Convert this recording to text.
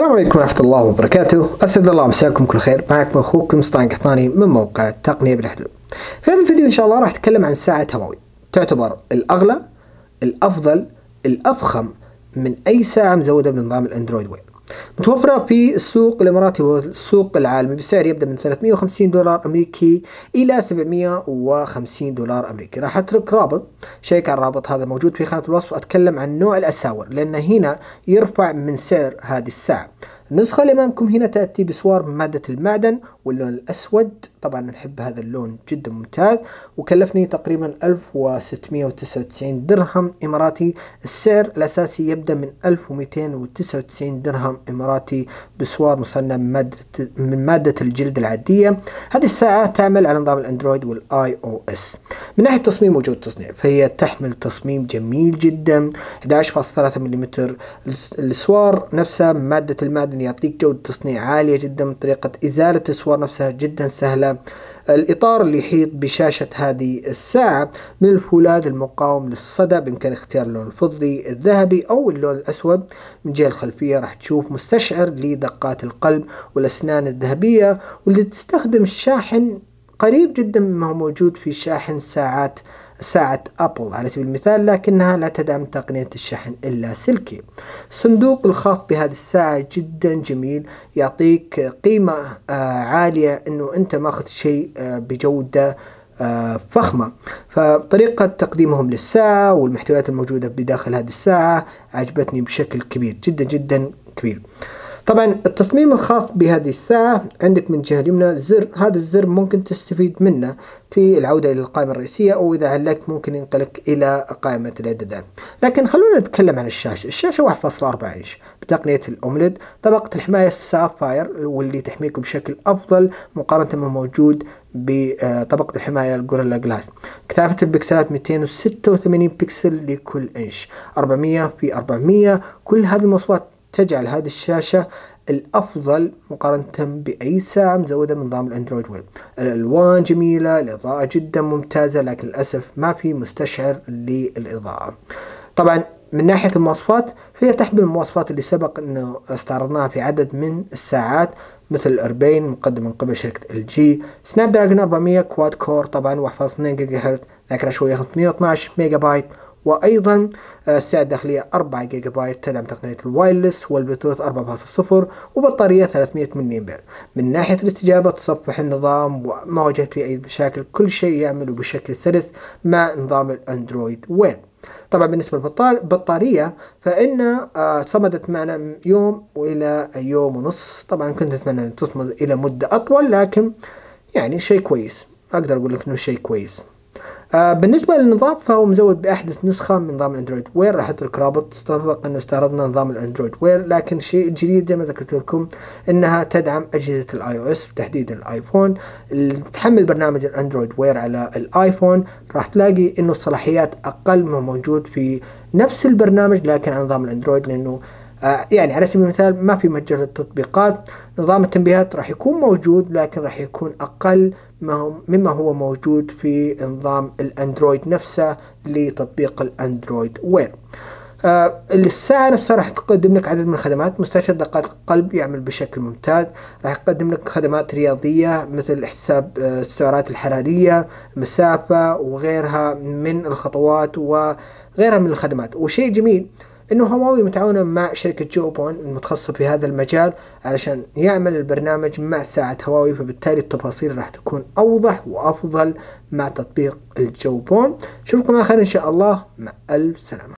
السلام عليكم ورحمة الله وبركاته، أسعد الله مساكم كل خير. معكم أخوكم مصطفى قحطاني من موقع التقنية بالحدود. في هذا الفيديو إن شاء الله راح أتكلم عن ساعة هواوي تعتبر الأغلى، الأفضل، الأفخم من أي ساعة مزودة بنظام الأندرويد وير. متوفرة في السوق الإماراتي والسوق العالمي بسعر يبدأ من $350 أمريكي إلى $750 أمريكي. راح أترك رابط، شيك على الرابط هذا موجود في خانة الوصف. أتكلم عن نوع الأساور لأن هنا يرفع من سعر هذه الساعة. النسخة اللي أمامكم هنا تأتي بسوار من مادة المعدن واللون الأسود، طبعا نحب هذا اللون جدا ممتاز، وكلفني تقريبا 1699 درهم إماراتي. السعر الأساسي يبدأ من 1299 درهم إماراتي بسوار مصنع من مادة الجلد العادية. هذه الساعة تعمل على نظام الأندرويد والآي أو إس. من ناحية تصميم وجود تصنيع فهي تحمل تصميم جميل جدا، 11.3 ملم. السوار نفسها من مادة المعدن يعطيك جودة تصنيع عالية جدا. طريقة إزالة السوار نفسها جدا سهلة. الإطار اللي يحيط بشاشة هذه الساعة من الفولاذ المقاوم للصدى، بإمكان اختيار اللون الفضي، الذهبي أو اللون الأسود. من جهة الخلفية راح تشوف مستشعر لدقات القلب والأسنان الذهبية، واللي تستخدم الشاحن قريب جدا مما هو موجود في شاحن ساعة أبل على سبيل المثال، لكنها لا تدعم تقنية الشحن إلا سلكي. الصندوق الخاص بهذه الساعة جدا جميل، يعطيك قيمة عالية إنه أنت ماخذ شيء بجودة فخمة. فطريقة تقديمهم للساعة والمحتويات الموجودة بداخل هذه الساعة عجبتني بشكل كبير، جدا جدا كبير. طبعا التصميم الخاص بهذه الساعة عندك من جهة اليمنى زر، هذا الزر ممكن تستفيد منه في العودة إلى القائمة الرئيسية، أو إذا علقت ممكن ينقلك إلى قائمة الإعدادات. لكن خلونا نتكلم عن الشاشة. الشاشة 1.4 إنش بتقنية الأومليد، طبقة الحماية السافاير واللي تحميكم بشكل أفضل مقارنة ما موجود بطبقة الحماية الجوريلا جلاس. كثافة البكسلات 286 بكسل لكل إنش، 400 في 400. كل هذه المواصفات تجعل هذه الشاشة الأفضل مقارنة بأي ساعة مزودة من نظام الأندرويد وير. الألوان جميلة، الإضاءة جدا ممتازة، لكن للأسف ما في مستشعر للإضاءة. طبعا من ناحية المواصفات فهي تحمل المواصفات اللي سبق أنه استعرضناها في عدد من الساعات، مثل الأربين مقدم من قبل شركة LG، سناب دراجون 400 كواد كور، طبعا 1.2 جيجا هرتز، ذاكرة شوية 512 ميجا بايت، وأيضا السعة الداخلية 4 جيجا بايت، تدعم تقنية الوايرلس والبلوتوث 4.0، وبطارية 300 ملي أمبير. من ناحية الاستجابة تصفح النظام وما واجهت فيه أي مشاكل، كل شيء يعمل بشكل سلس مع نظام الأندرويد وير. طبعا بالنسبة للبطارية فإن صمدت معنا يوم وإلى يوم ونص. طبعا كنت أتمنى أن تصمد إلى مدة أطول، لكن يعني شيء كويس، أقدر أقول لك إنه شيء كويس. بالنسبة للنظام فهو مزود بأحدث نسخة من نظام الأندرويد وير. راح أترك رابط، سبق أنه استعرضنا نظام الأندرويد وير، لكن شيء جديد زي ما ذكرت لكم أنها تدعم أجهزة الآي أو إس، تحديدا الآيفون. تحمل برنامج الأندرويد وير على الآيفون راح تلاقي أنه الصلاحيات أقل ما موجود في نفس البرنامج لكن على نظام الأندرويد، لأنه يعني على سبيل المثال ما في متجر التطبيقات. نظام التنبيهات راح يكون موجود لكن راح يكون أقل مما هو موجود في نظام الأندرويد نفسه لتطبيق الأندرويد وير. الساعة نفسها راح تقدم لك عدد من الخدمات. مستشعر دقات القلب يعمل بشكل ممتاز، راح يقدم لك خدمات رياضية مثل حساب السعرات الحرارية، مسافة، وغيرها من الخطوات وغيرها من الخدمات. وشيء جميل انه هواوي متعاونة مع شركة جوبون المتخصصة في هذا المجال علشان يعمل البرنامج مع ساعة هواوي، فبالتالي التفاصيل راح تكون اوضح وافضل مع تطبيق الجوبون. اشوفكم على خير ان شاء الله، مع الف سلامة.